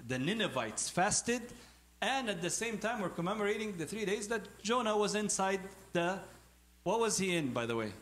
the Ninevites fasted, and at the same time we're commemorating the 3 days that Jonah was inside the, what was he in, by the way?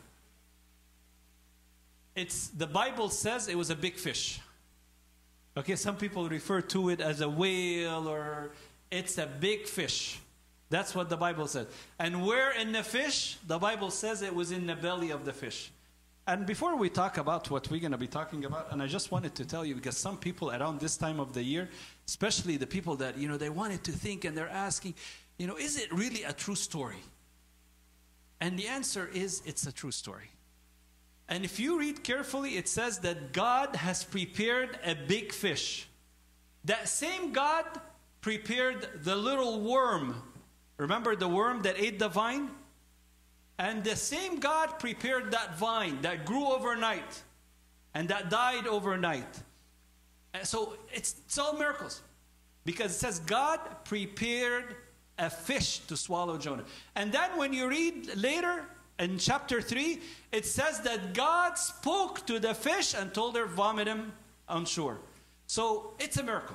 The Bible says it was a big fish. Okay, some people refer to it as a whale, or it's a big fish. That's what the Bible says. And where in the fish? The Bible says it was in the belly of the fish. And before we talk about what we're going to be talking about, and I just wanted to tell you, because some people around this time of the year, especially the people that, they wanted to think and they're asking, is it really a true story? And the answer is, it's a true story. And if you read carefully, it says that God has prepared a big fish. That same God prepared the little worm. Remember the worm that ate the vine? And the same God prepared that vine that grew overnight and that died overnight. And so it's all miracles. Because it says God prepared a fish to swallow Jonah. And then when you read later in chapter 3, it says that God spoke to the fish and told her, vomit him on shore. So it's a miracle.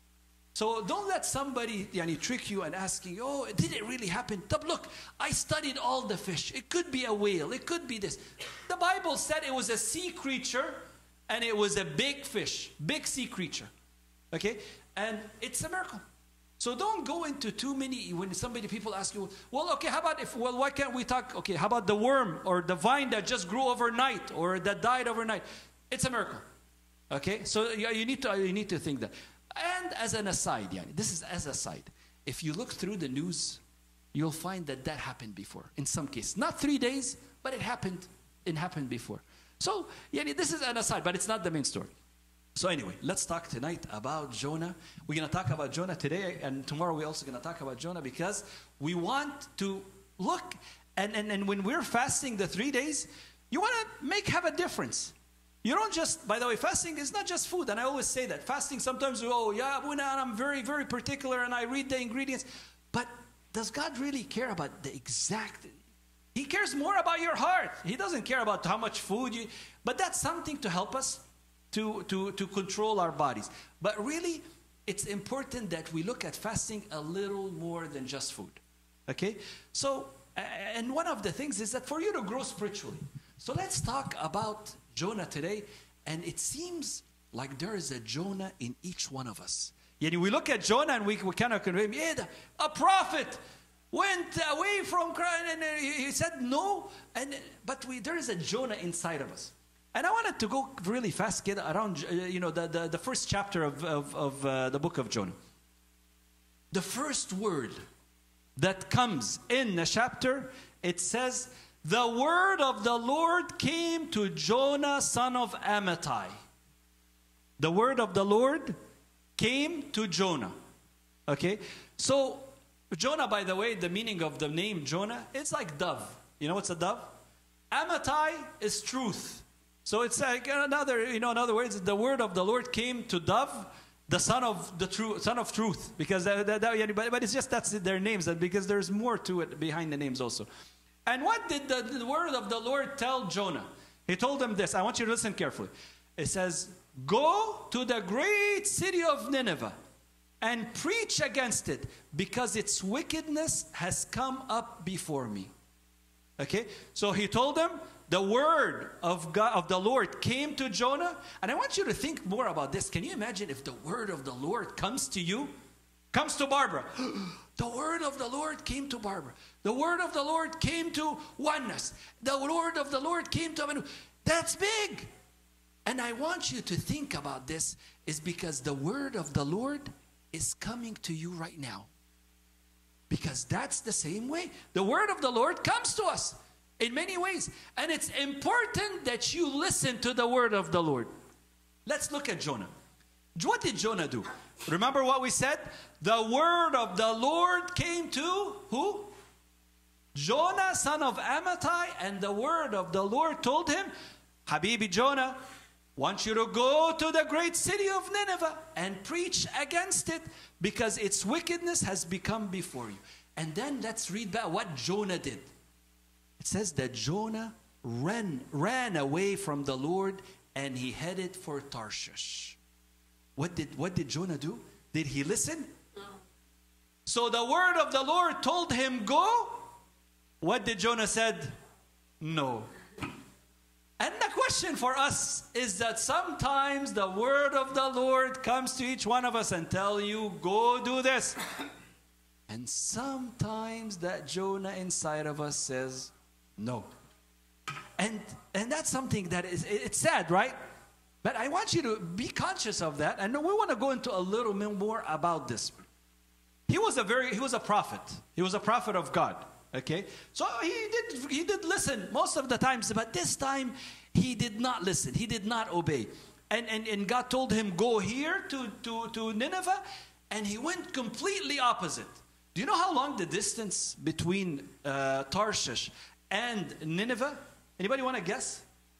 So don't let somebody trick you and ask you, oh, did it really happen? Look, I studied all the fish. It could be a whale. It could be this. The Bible said it was a sea creature, and it was a big fish, big sea creature. Okay? And it's a miracle. So don't go into too many, when people ask you, well, okay, how about why can't we talk, okay, how about the worm or the vine that just grew overnight or that died overnight? It's a miracle. Okay? So you need to think that. And as an aside, this is as a side. If you look through the news, you'll find that happened before. In some cases, not 3 days, but it happened before. So this is an aside, but it's not the main story. So anyway, let's talk tonight about Jonah. We're going to talk about Jonah today, and tomorrow we're also going to talk about Jonah, because we want to look, and when we're fasting the 3 days, you want to have a difference. You don't just, by the way, fasting is not just food, and I always say that. Fasting, sometimes I'm very, very particular, and I read the ingredients. But does God really care about the exact? He cares more about your heart. He doesn't care about how much food you, but that's something to help us to control our bodies. But really, it's important that we look at fasting a little more than just food. Okay? So, and one of the things is that for you to grow spiritually. So let's talk about Jonah today, and it seems like there is a Jonah in each one of us. Yet we look at Jonah and we kind of convey him, a prophet went away from Christ, and he said no, but there is a Jonah inside of us. And I wanted to go really fast, get around the first chapter of the book of Jonah. The first word that comes in the chapter, it says, the word of the Lord came to Jonah, son of Amittai. The word of the Lord came to Jonah. Okay? So, Jonah, by the way, the meaning of the name Jonah, it's like dove. You know what's a dove? Amittai is truth. So it's like another, in other words, the word of the Lord came to dove, the son of truth. Because but it's just, that's their names, because there's more to it behind the names also. And what did the word of the Lord tell Jonah? He told him this. I want you to listen carefully. It says, go to the great city of Nineveh and preach against it, because its wickedness has come up before me. Okay? So he told them, the word of God, of the Lord, came to Jonah. And I want you to think more about this. Can you imagine if the word of the Lord comes to you? Comes to Barbara. The word of the Lord came to Barbara. The word of the Lord came to Oneness. The word of the Lord came to Amanu. That's big. And I want you to think about this, is because the word of the Lord is coming to you right now. Because that's the same way. The word of the Lord comes to us in many ways. And it's important that you listen to the word of the Lord. Let's look at Jonah. What did Jonah do? Remember what we said? The word of the Lord came to who? Jonah, son of Amittai. And the word of the Lord told him, Habibi Jonah, want you to go to the great city of Nineveh and preach against it, because its wickedness has become before you. And then let's read back what Jonah did. It says that Jonah ran away from the Lord, and he headed for Tarshish. What did Jonah do? Did he listen? No. So the word of the Lord told him, go. What did Jonah said? No. And the question for us is that sometimes the word of the Lord comes to each one of us and tell you, go do this. And sometimes that Jonah inside of us says, no. And that's something that it's sad, right? But I want you to be conscious of that. And we want to go into a little bit more about this. He was a prophet. He was a prophet of God. Okay? So he did listen most of the times, but this time he did not listen. He did not obey. And God told him, go here to Nineveh, and he went completely opposite. Do you know how long the distance between Tarshish and Nineveh? Anybody want to guess?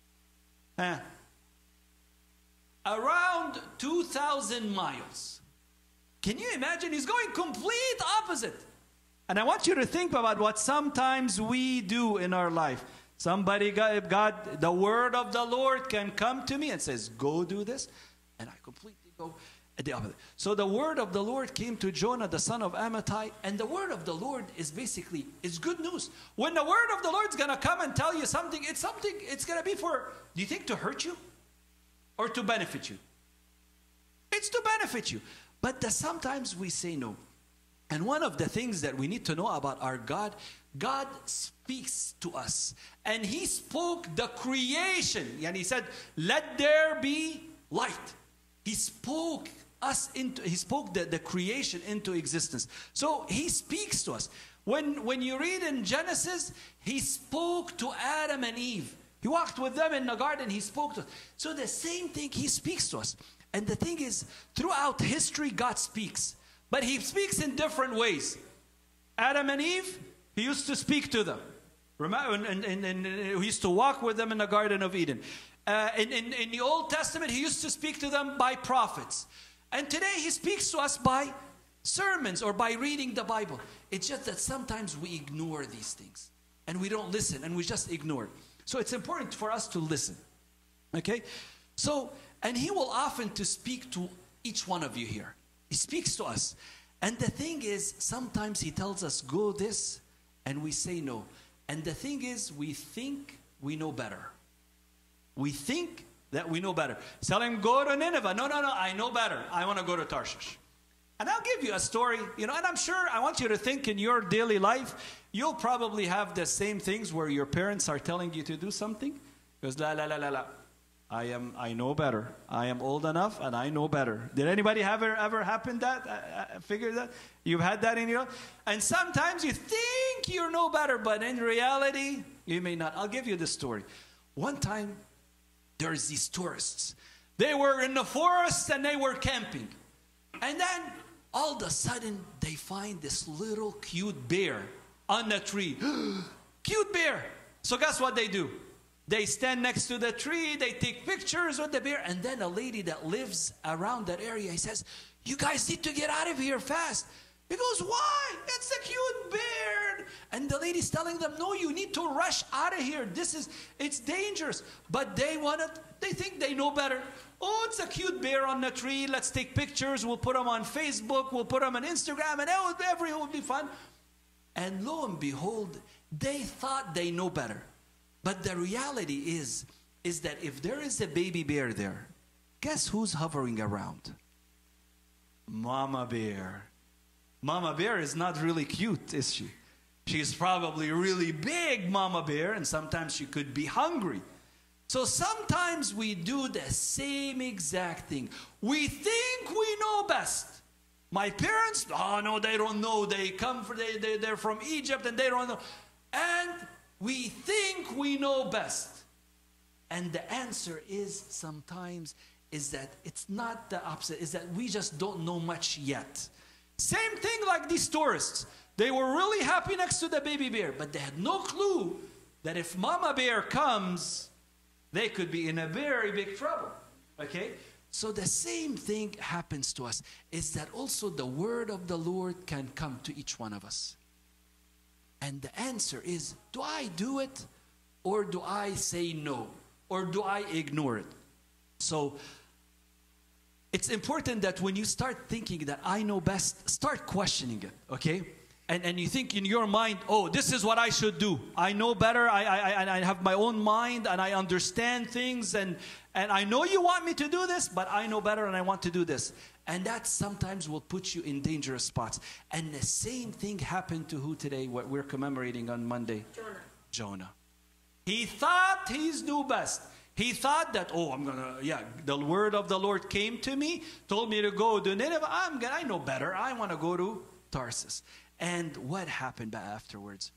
Around 2,000 miles. Can you imagine? He's going complete opposite. And I want you to think about what sometimes we do in our life. Somebody, God, the word of the Lord can come to me and says, go do this. And I completely go the opposite. So the word of the Lord came to Jonah, the son of Amittai. And the word of the Lord is basically, it's good news. When the word of the Lord is going to come and tell you something, it's going to be for, do you think to hurt you? Or to benefit you? It's to benefit you. But sometimes we say no. And one of the things that we need to know about our God, God speaks to us. And He spoke the creation. And He said, let there be light. He spoke the creation into existence. So He speaks to us. When you read in Genesis, He spoke to Adam and Eve. He walked with them in the garden. He spoke to us. So the same thing, He speaks to us. And the thing is, throughout history, God speaks. But He speaks in different ways. Adam and Eve, He used to speak to them. Remember, and He used to walk with them in the Garden of Eden. In the Old Testament, He used to speak to them by prophets. And today, He speaks to us by sermons or by reading the Bible. It's just that sometimes we ignore these things. And we don't listen, and we just ignore it. So it's important for us to listen. Okay? So, and He will often to speak to each one of you here. He speaks to us. And the thing is, sometimes He tells us, go this, and we say no. And the thing is, we think we know better. We think that we know better. Tell him, go to Nineveh. No, I know better. I want to go to Tarshish. And I'll give you a story, and I'm sure I want you to think in your daily life, you'll probably have the same things where your parents are telling you to do something. Because la. I know better. I am old enough and I know better. Did anybody ever happen that? Figure that? You've had that in your life? And sometimes you think you know better, but in reality, you may not. I'll give you this story. One time, there's these tourists. They were in the forest and they were camping. And then, all of a sudden, they find this little cute bear on the tree. Cute bear. So guess what they do? They stand next to the tree, they take pictures with the bear, and then a lady that lives around that area, he says, you guys need to get out of here fast. He goes, why? It's a cute bear. And the lady's telling them, no, you need to rush out of here. It's dangerous. But they think they know better. Oh, it's a cute bear on the tree. Let's take pictures. We'll put them on Facebook. We'll put them on Instagram. And it will be fun. And lo and behold, they thought they know better. But the reality is that if there is a baby bear there, guess who's hovering around? Mama bear. Mama bear is not really cute, is she? She's probably really big, Mama bear, and sometimes she could be hungry. So sometimes we do the same exact thing. We think we know best. My parents, oh no, they don't know. They're from Egypt and they don't know. And we think we know best. And the answer is sometimes is that it's not the opposite. Is that we just don't know much yet. Same thing like these tourists. They were really happy next to the baby bear, but they had no clue that if Mama bear comes, they could be in a very big trouble. Okay? So the same thing happens to us. Is that also the word of the Lord can come to each one of us. And the answer is, do I do it? Or do I say no? Or do I ignore it? So, it's important that when you start thinking that I know best, start questioning it, okay? And you think in your mind, oh, this is what I should do. I know better. I have my own mind and I understand things. And I know you want me to do this, but I know better and I want to do this. And that sometimes will put you in dangerous spots. And the same thing happened to who today, what we're commemorating on Monday? Jonah. He thought he knew best. He thought that, oh, the word of the Lord came to me, told me to go to Nineveh. I know better. I want to go to Tarsus. And what happened afterwards?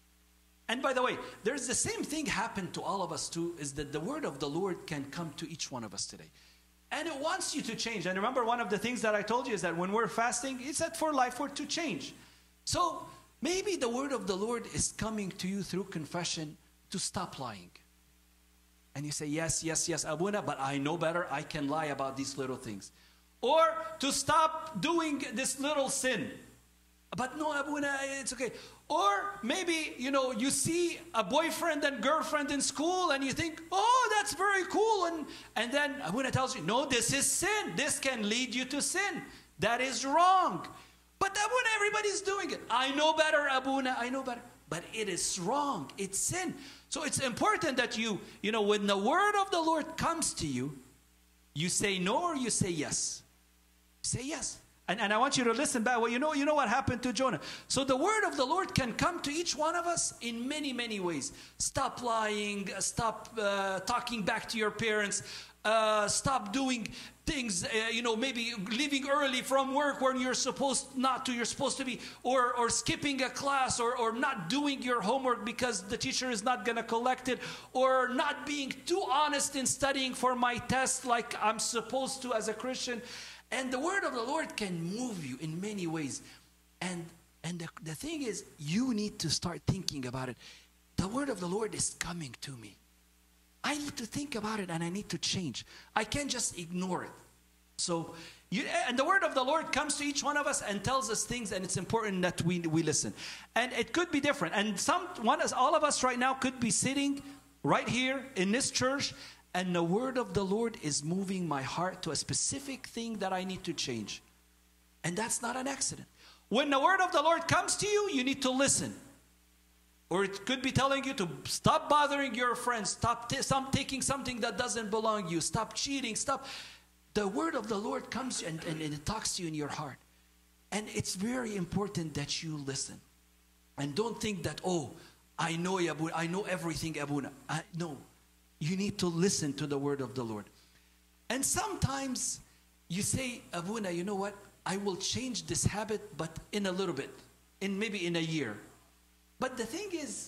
And by the way, there's the same thing happened to all of us too, is that the word of the Lord can come to each one of us today. And it wants you to change. And remember, one of the things that I told you is that when we're fasting, it's that for life we're to change. So maybe the word of the Lord is coming to you through confession to stop lying. And you say, yes, Abuna, but I know better. I can lie about these little things. Or to stop doing this little sin. But no, Abuna, it's okay. Or maybe, you see a boyfriend and girlfriend in school and you think, oh, that's very cool. And then Abuna tells you, no, this is sin. This can lead you to sin. That is wrong. But Abuna, everybody's doing it. I know better, Abuna, I know better. But it is wrong. It's sin. So it's important that when the word of the Lord comes to you, you say no or you say yes. Say yes. And I want you to listen back. Well, you know what happened to Jonah. So the word of the Lord can come to each one of us in many, many ways. Stop lying. Stop talking back to your parents. Stop doing things, maybe leaving early from work when you're supposed to be, or skipping a class, or not doing your homework because the teacher is not going to collect it, or not being too honest in studying for my test like I'm supposed to as a Christian. And the word of the Lord can move you in many ways. And the thing is, you need to start thinking about it. The word of the Lord is coming to me. I need to think about it and I need to change. I can't just ignore it. So, and the word of the Lord comes to each one of us and tells us things, and it's important that we listen. And it could be different. And all of us right now could be sitting right here in this church, and the word of the Lord is moving my heart to a specific thing that I need to change. And that's not an accident. When the word of the Lord comes to you, you need to listen. Or it could be telling you to stop bothering your friends, stop taking something that doesn't belong to you, stop cheating, stop. The word of the Lord comes and it talks to you in your heart. And it's very important that you listen. And don't think that, oh, I know Abuna, I know everything, Abuna. No, you need to listen to the word of the Lord. And sometimes you say, Abuna, you know what? I will change this habit, but in a little bit, maybe in a year. But the thing is,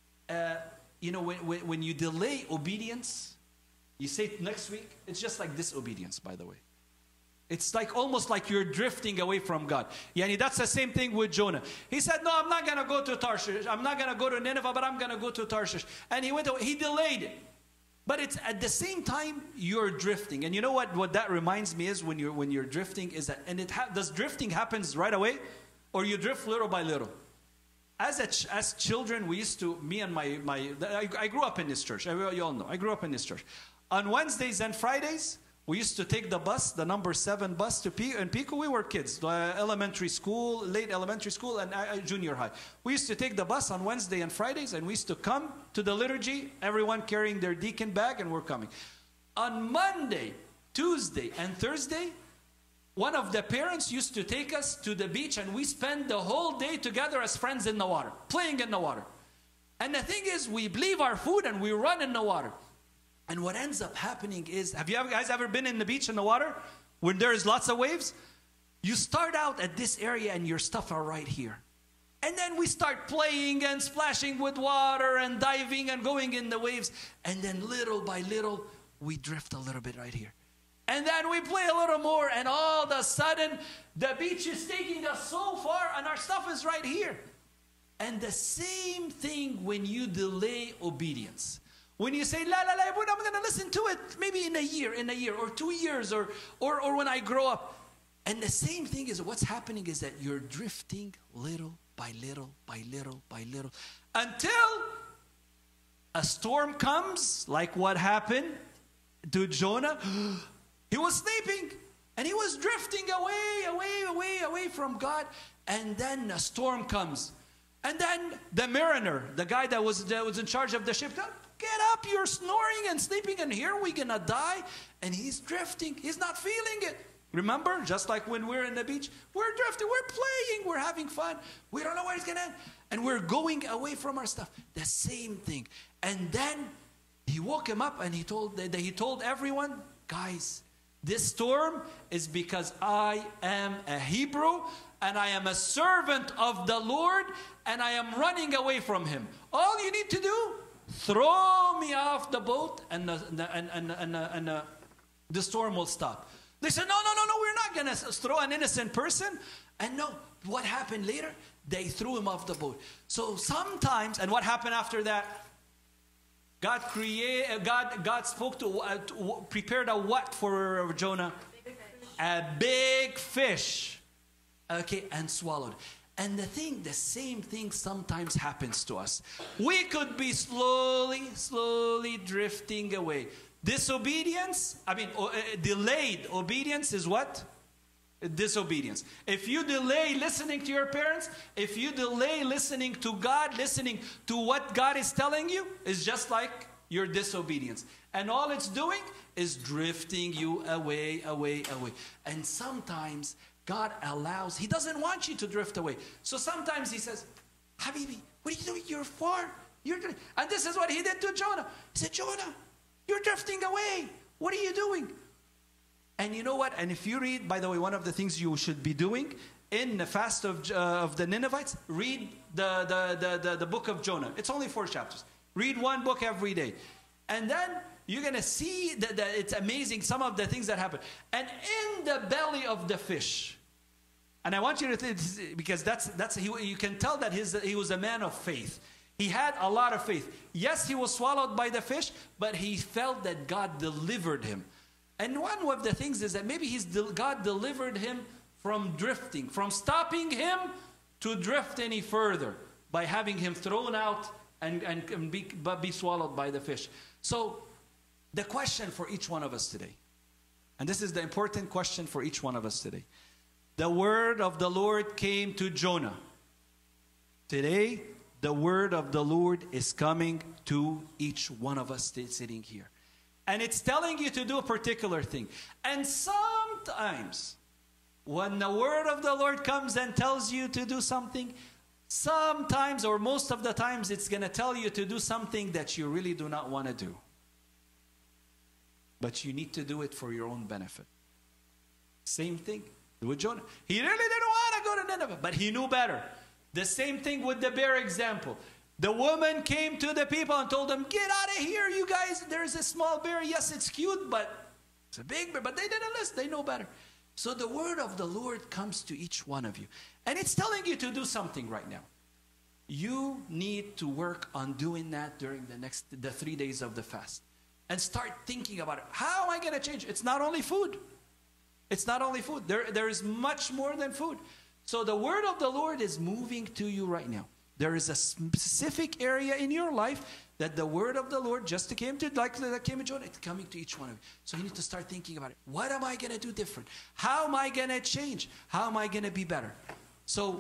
when you delay obedience, you say next week, it's just like disobedience, by the way. It's like almost like you're drifting away from God. Yani that's the same thing with Jonah. He said, no, I'm not going to go to Tarshish. I'm not going to go to Nineveh, but I'm going to go to Tarshish. And he went away. He delayed it. But it's at the same time, you're drifting. And you know what that reminds me is when you're drifting is that, and does drifting happens right away? Or you drift little by little? As children, we used to, me and I grew up in this church. You all know, I grew up in this church. On Wednesdays and Fridays, we used to take the bus, the number 7 bus to Pico. We were kids, elementary school, late elementary school, and junior high. We used to take the bus on Wednesday and Fridays, and we used to come to the liturgy, everyone carrying their deacon bag, and we're coming. On Monday, Tuesday, and Thursday, one of the parents used to take us to the beach, and we spend the whole day together as friends in the water, playing in the water. And the thing is, we leave our food and we run in the water. And what ends up happening is, have you guys ever been in the beach in the water when there's lots of waves? You start out at this area and your stuff are right here. And then we start playing and splashing with water and diving and going in the waves. And then little by little, we drift a little bit right here. And then we play a little more, and all of a sudden, the beach is taking us so far, and our stuff is right here. And the same thing when you delay obedience. When you say, I'm going to listen to it maybe in a year, or 2 years, or when I grow up. And the same thing is what's happening is that you're drifting little by little by little by little until a storm comes, like what happened to Jonah. He was sleeping, And he was drifting away from God. And then a storm comes. And then the mariner, the guy that was in charge of the ship, get up, you're snoring and sleeping, and here we're going to die. And he's drifting. He's not feeling it. Remember, just like when we're in the beach, we're drifting, we're playing, we're having fun. We don't know where it's going to end. And we're going away from our stuff. The same thing. And then he woke him up and he told everyone, guys, this storm is because I am a Hebrew and I am a servant of the Lord and I am running away from him. All you need to do, throw me off the boat and the storm will stop. They said, no, we're not going to throw an innocent person. And no, what happened later? They threw him off the boat. So sometimes, and what happened after that? God spoke prepared a what for Jonah? A big fish. Okay, and swallowed. And the same thing sometimes happens to us. We could be slowly drifting away. Disobedience, delayed obedience is what? Disobedience. If you delay listening to your parents, if you delay listening to God, listening to what God is telling you, is just like your disobedience. And all it's doing is drifting you away. And sometimes God allows, he doesn't want you to drift away. So sometimes he says, Habibi, what are you doing? You're far. And this is what he did to Jonah. He said, Jonah, you're drifting away. What are you doing? And you know what? And if you read, by the way, one of the things you should be doing in the fast of the Ninevites, read the book of Jonah. It's only 4 chapters. Read one book every day. And then you're going to see that it's amazing, some of the things that happen. And in the belly of the fish, and I want you to think, because you can tell that he was a man of faith. He had a lot of faith. Yes, he was swallowed by the fish, but he felt that God delivered him. And one of the things is that maybe God delivered him from drifting, from stopping him to drift any further by having him thrown out and be swallowed by the fish. So the question for each one of us today, and this is the important question for each one of us today. The word of the Lord came to Jonah. Today, the word of the Lord is coming to each one of us sitting here. And it's telling you to do a particular thing. And sometimes, when the word of the Lord comes and tells you to do something, sometimes or most of the times it's going to tell you to do something that you really do not want to do. But you need to do it for your own benefit. Same thing with Jonah. He really didn't want to go to Nineveh, but he knew better. The same thing with the bear example. The woman came to the people and told them, get out of here, you guys. There's a small bear. Yes, it's cute, but it's a big bear. But they didn't listen. They know better. So the word of the Lord comes to each one of you. And it's telling you to do something right now. You need to work on doing that during the 3 days of the fast. And start thinking about it. How am I going to change? It's not only food. It's not only food. There is much more than food. So the word of the Lord is moving to you right now. There is a specific area in your life that the word of the Lord just came to, like that came to Jonah, it's coming to each one of you. So you need to start thinking about it. What am I going to do different? How am I going to change? How am I going to be better? So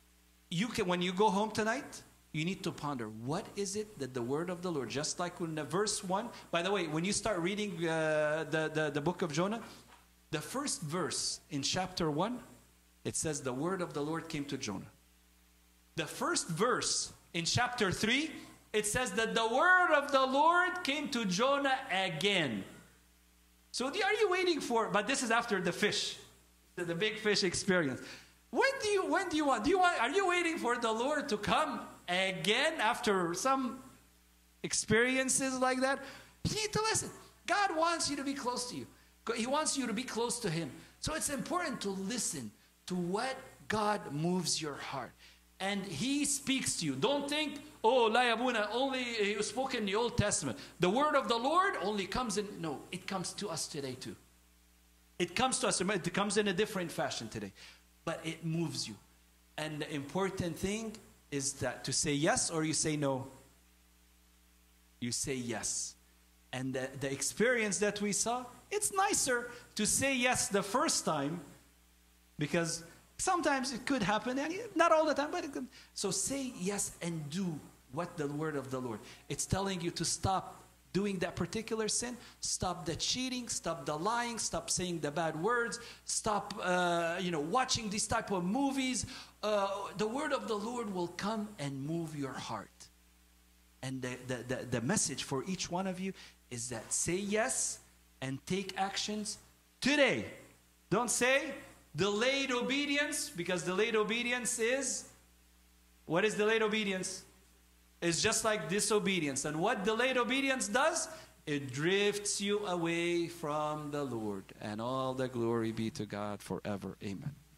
when you go home tonight, you need to ponder, what is it that the word of the Lord, just like in the verse 1, by the way, when you start reading the book of Jonah, the first verse in chapter 1, it says the word of the Lord came to Jonah. The first verse in chapter 3, it says that the word of the Lord came to Jonah again. So are you waiting for, but this is after the fish, the big fish experience. When do you want, are you waiting for the Lord to come again after some experiences like that? You need to listen. God wants you to be close to you. He wants you to be close to Him. So it's important to listen to what God moves your heart. And He speaks to you. Don't think, oh, La Yabuna, only He spoke in the Old Testament. The word of the Lord only comes in, no, it comes to us today too. It comes to us, it comes in a different fashion today. But it moves you. And the important thing is that to say yes or you say no. You say yes. and the experience that we saw, it's nicer to say yes the first time, because sometimes it could happen, and not all the time, but it could. So say yes and do what the word of the Lord. It's telling you to stop doing that particular sin, stop the cheating, stop the lying, stop saying the bad words, stop watching these type of movies. The word of the Lord will come and move your heart. And the message for each one of you is that say yes and take actions today. Don't say delayed obedience, because delayed obedience is, what is delayed obedience? It's just like disobedience. And what delayed obedience does, it drifts you away from the Lord. And all the glory be to God forever. Amen.